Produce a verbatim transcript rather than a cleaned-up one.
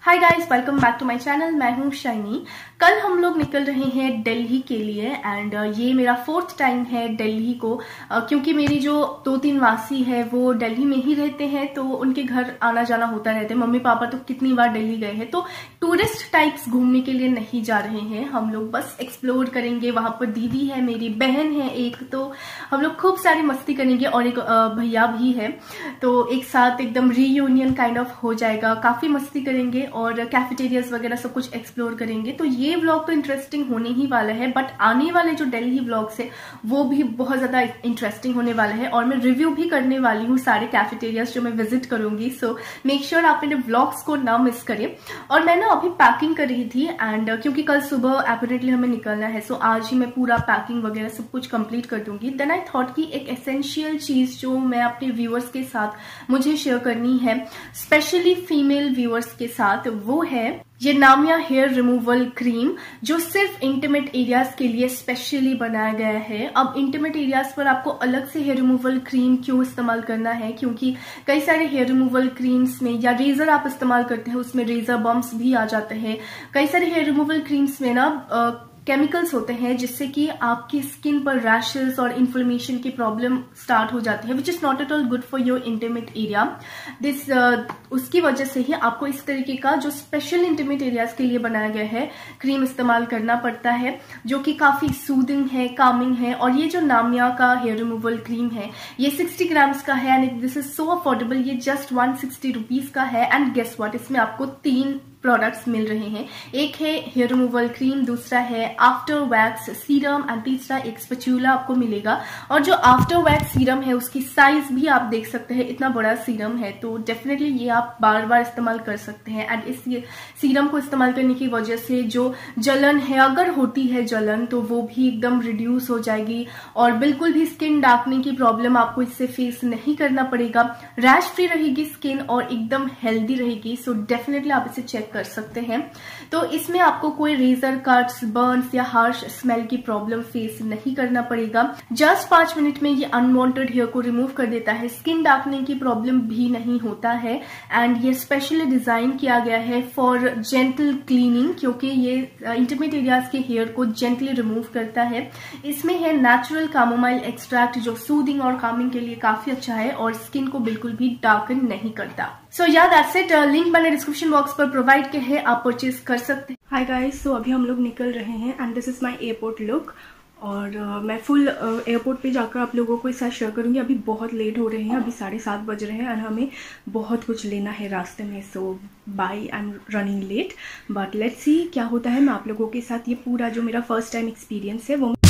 Hi guys, welcome back to my channel. मैं हूँ shiny. कल हम लोग निकल रहे हैं दिल्ली के लिए एंड uh, ये मेरा फोर्थ टाइम है दिल्ली को, uh, क्योंकि मेरी जो दो तीन वासी है वो दिल्ली में ही रहते हैं, तो उनके घर आना जाना होता रहता है। मम्मी पापा तो कितनी बार दिल्ली गए हैं, तो टूरिस्ट टाइप्स घूमने के लिए नहीं जा रहे हैं हम लोग, बस एक्सप्लोर करेंगे। वहां पर दीदी है, मेरी बहन है एक, तो हम लोग खूब सारी मस्ती करेंगे और एक uh, भैया भी है, तो एक साथ एकदम रीयूनियन काइंड ऑफ हो जाएगा। काफी मस्ती करेंगे और कैफेटेरियाज वगैरह सब कुछ एक्सप्लोर करेंगे। तो ये व्लॉग तो इंटरेस्टिंग होने ही वाला है, बट आने वाले जो दिल्ली व्लॉग्स है वो भी बहुत ज्यादा इंटरेस्टिंग होने वाला है और मैं रिव्यू भी करने वाली हूँ सारे कैफेटेरियाज जो मैं विजिट करूंगी। सो मेक श्योर आप मेरे व्लॉग्स को ना मिस करें। और मैं ना अभी पैकिंग कर रही थी एंड uh, क्योंकि कल सुबह एपरेटली हमें निकलना है, सो आज ही मैं पूरा पैकिंग वगैरह सब कुछ कंप्लीट कर दूंगी। देन आई थॉट कि एक एसेंशियल चीज जो मैं अपने व्यूअर्स के साथ मुझे शेयर करनी है, स्पेशली फीमेल व्यूअर्स के साथ, वो है ये नामिया हेयर रिमूवल क्रीम, जो सिर्फ इंटीमेट एरियाज के लिए स्पेशली बनाया गया है। अब इंटीमेट एरियाज पर आपको अलग से हेयर रिमूवल क्रीम क्यों इस्तेमाल करना है, क्योंकि कई सारे हेयर रिमूवल क्रीम्स में या रेजर आप इस्तेमाल करते हैं उसमें रेजर बम्प्स भी आ जाते हैं। कई सारे हेयर रिमूवल क्रीम्स में ना केमिकल्स होते हैं जिससे कि आपकी स्किन पर रैशेस और इन्फ्लेमेशन की प्रॉब्लम स्टार्ट हो जाती है, which is not at all good for your intimate area. This उसकी वजह से ही आपको इस तरीके का जो स्पेशल इंटीमेट एरियाज के लिए बनाया गया है क्रीम इस्तेमाल करना पड़ता है, जो कि काफी सूदिंग है, कामिंग है। और ये जो नामिया का हेयर रिमूवल क्रीम है ये सिक्सटी ग्राम्स का है and this is so affordable. ये जस्ट वन सिक्सटी रुपीज का है एंड गेस व्हाट, इसमें आपको तीन प्रोडक्ट्स मिल रहे हैं। एक है हेयर रिमूवल क्रीम, दूसरा है आफ्टर वैक्स सीरम एंड तीसरा एक स्पैचुला आपको मिलेगा। और जो आफ्टर वैक्स सीरम है उसकी साइज भी आप देख सकते हैं, इतना बड़ा सीरम है, तो डेफिनेटली ये आप बार बार इस्तेमाल कर सकते हैं। एंड इस सीरम को इस्तेमाल करने की वजह से जो जलन है, अगर होती है जलन, तो वो भी एकदम रिड्यूस हो जाएगी और बिल्कुल भी स्किन डार्कने की प्रॉब्लम आपको इससे फेस नहीं करना पड़ेगा। रैश फ्री रहेगी स्किन और एकदम हेल्दी रहेगी। सो डेफिनेटली आप इसे चेक कर सकते हैं। तो इसमें आपको कोई रेजर कट्स, बर्न्स या हार्श स्मेल की प्रॉब्लम फेस नहीं करना पड़ेगा। जस्ट पांच मिनट में ये अनवांटेड हेयर को रिमूव कर देता है, स्किन डार्कनिंग की प्रॉब्लम भी नहीं होता है। एंड ये स्पेशली डिजाइन किया गया है फॉर जेंटल क्लीनिंग, क्योंकि ये इंटीमेट एरियाज के हेयर को जेंटली रिमूव करता है। इसमें है नेचुरल कैमोमाइल एक्सट्रैक्ट जो सूदिंग और कामिंग के लिए काफी अच्छा है और स्किन को बिल्कुल भी डार्कन नहीं करता। So yeah that's it. Link मैंने डिस्क्रिप्शन बॉक्स पर प्रोवाइड किया है, आप परचेज कर सकते हैं। हाय गाइस, सो अभी हम लोग निकल रहे हैं and this is my airport look. और uh, मैं फुल एयरपोर्ट uh, पे जाकर आप लोगों को इस साथ शेयर करूंगी। अभी बहुत लेट हो रहे हैं, अभी साढ़े सात बज रहे हैं और हमें बहुत कुछ लेना है रास्ते में। So bye, I am running late, but let's see क्या होता है। मैं आप लोगों के साथ ये पूरा जो मेरा फर्स्ट टाइम एक्सपीरियंस है वो